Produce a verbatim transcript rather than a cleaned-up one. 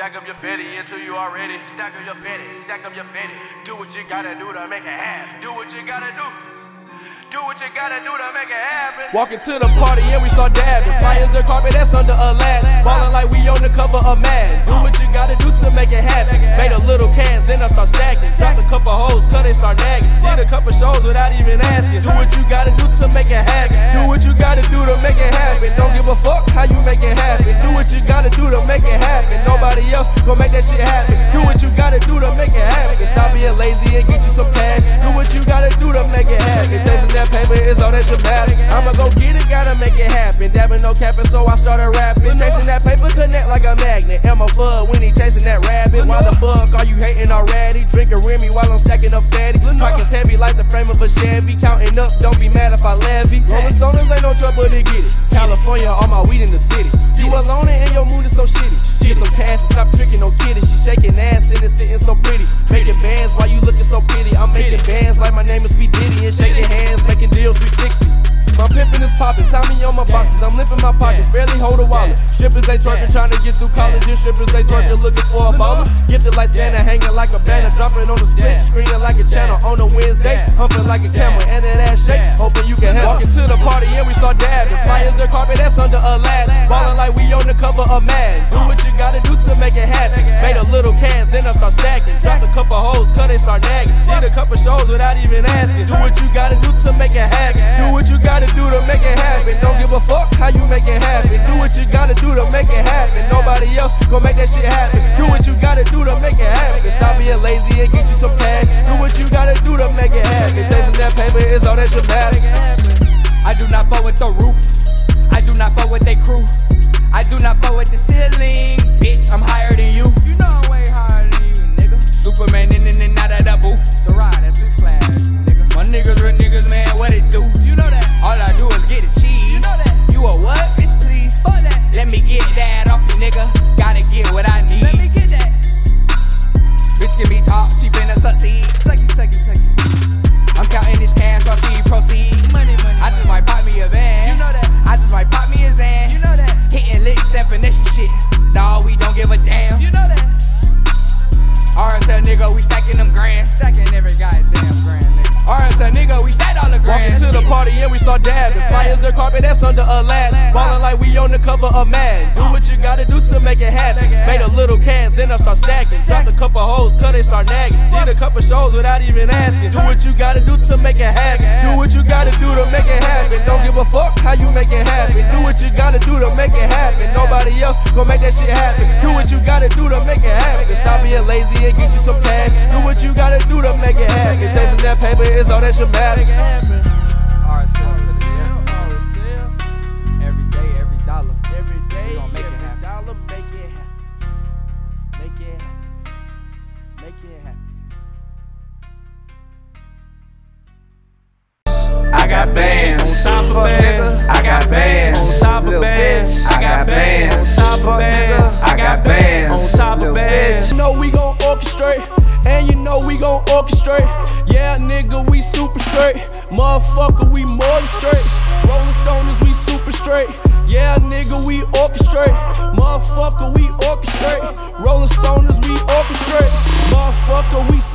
Stack up your fetty until you are ready. Stack up your fetty, stack up your fetty. Do what you gotta do to make it happen. Do what you gotta do. Do what you gotta do to make it happen. Walking to the party and we start dabbing. Flyers the carpet, that's under a Aladdin. Ballin' like we on the cover of Madden. Do what you gotta do to make it happen. Made a little cash, then I start stacking. Dropped a couple hoes, cause they start nagging. Did a couple shows without even asking. Do what you gotta do to make it happen. Do what you gotta do to make it happen. Don't give a fuck how you make it happen. Do what you gotta do to make it happen. Nobody else gon' make that shit happen. Do what you gotta do to make it happen. Stop being lazy and get you some cash. Do what you gotta do to make it happen. Chasing that paper is all that should matter. I'ma go get it, gotta make it happen. Dabbing no capping, so I started rapping. Chasing that paper, connect like a magnet. And my bug when he chasing that rabbit. While the fuck are you hating already? Drinking Remy while I'm stacking up fatty. Pockets heavy like the frame of a Chevy. Counting up, don't be mad if I levy. Rollin' stoners ain't no trouble to get it. California, all my weed in the city. You alone and your mood is so shitty. Get some cash and stop tricking, no kidding. She shaking ass and it's sitting so pretty. Making bands while you looking so pretty. I'm making bands like my name is P. Diddy. And shaking hands, making deals three sixty. My pimpin' is poppin', Tommy on my boxes. I'm lifting my pockets, barely hold a wallet. Strippers they twerking, trying to get through college. And strippers they twerking, looking for a baller. Gifted like Santa, hanging like a banner. Dropping on the split, screening like a channel. On a Wednesday, humping like a camera. And that ass shake, hoping you can help. Walking to the party and we start dabbing. Flyers the carpet, that's under Aladdin. Ballin' like we on the cover of Madden. Do what you gotta do to make it happen. Made a little cash, then I start stacking. Dropped a couple hoes, cause they start nagging. Did a couple shows without even asking. Do what you gotta do to make it happen. Do what you gotta do to make it happen. Don't give a fuck how you make it happen. Do what you gotta do to make it happen. Nobody else gon' make that shit happen. Do what you gotta do to make it happen. Stop being lazy and get you some cash. Do what you gotta do to make it happen. Chasing that paper is all that should matter. I do not fuck with the roof. I do not fuck with they crew. I do not fuck with the ceiling. Bitch, I'm higher than you. You know I'm way higher than you, nigga. Superman in and out of the booth. The ride, that's his class, nigga. My niggas real niggas, man, what it do? You know that. All I do is get the cheese. You know that. You a what? Bitch, please. Fuck that. Let me get that off you, nigga. Gotta get what I need. Let me get that. Bitch can be top, she finna succeed. Sucky, sucky, sucky. I'm counting this cash while she proceed. Money, money, I just might pop me a van. You know that. I just might pop me a Zan. You know that. Hitting licks and finesse shit. Dawg, we don't give a damn. You know that. R S L nigga, we stacking them grands. Stacking every goddamn grand, nigga. R S L nigga, we stacked all the grands. Walking to the party and we start dabbing. Flyers the carpet, that's under Aladdin. Ballin' like we on the cover of Madden. Do what you gotta do to make it happen. Made a little cash, then I start stacking. Dropped a couple hoes, cause they start nagging. Did a couple shows without even asking. Do what you gotta do to make it happen. Do what you gotta do to make it happen. Don't give a fuck how you make it happen. Do what you gotta do to make it happen. Nobody else gon' make that shit happen. Do what you gotta do to make it happen. Stop being lazy and get you some cash. Do what you gotta do to make it happen. Chasing that paper is all that should matter. R S L to the death. Every day, every dollar. Every day, we gon' make every it happen. dollar, make it happen. Make it happen. Make it happen. I got bands. On top of bands. I got bands. On top of bands. I got bands. On top of bands. I got bands. On top of bands. You know we gon' orchestrate. And you know we gon' orchestrate. Yeah, nigga, we super straight. Motherfucker, we more than straight. Rollin' stoners, we super straight. Yeah, nigga, we orchestrate. Motherfucker, we orchestrate. Rollin' stoners, we orchestrate. Motherfucker, we